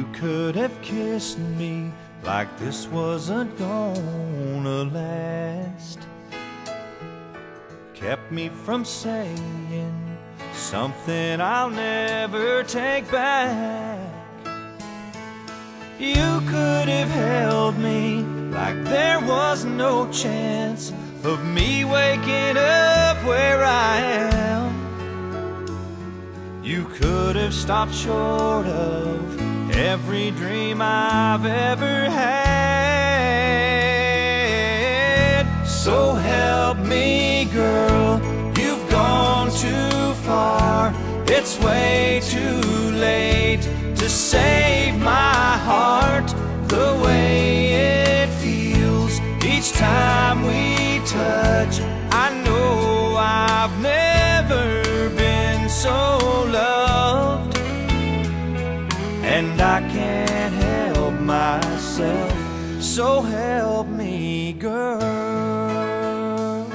You could have kissed me like this wasn't gonna last. Kept me from saying something I'll never take back. You could have held me like there was no chance of me waking up where I am. You could have stopped short of every dream I've ever had. So help me, girl, you've gone too far. It's way too late to save my heart. The way it feels each time we touch, I know I've never been so loved. And I can't help myself, so help me, girl.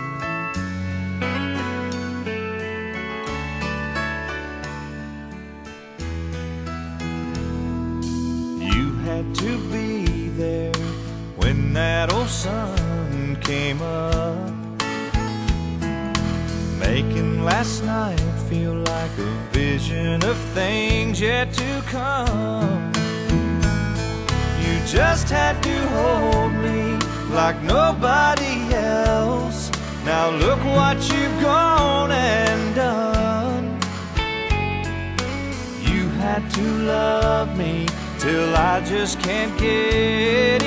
You had to be there when that old sun came up, making last night feel like a vision of things yet to come. You just had to hold me like nobody else. Now look what you've gone and done. You had to love me till I just can't get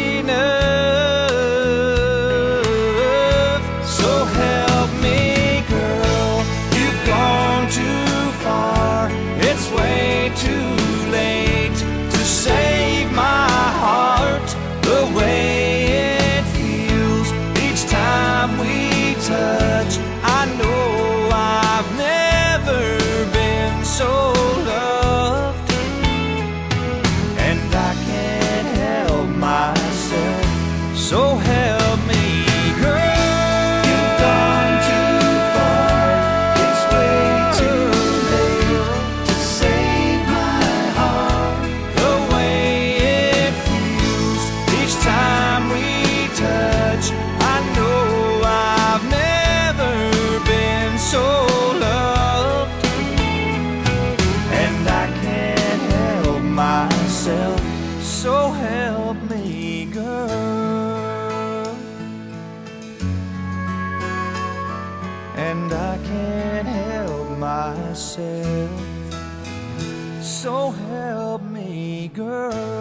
enough. So help me, girl, you've gone too far. It's way too late to save my heart. The way it feels each time we touch, I know I've never been so loved. And I can't help myself, so help me, girl. You've gone too far. It's way too late to save my heart. The way it feels each time we touch, I know I've never been so loved. And I can't help myself, so help me, girl. And I can't help myself, so help me, girl.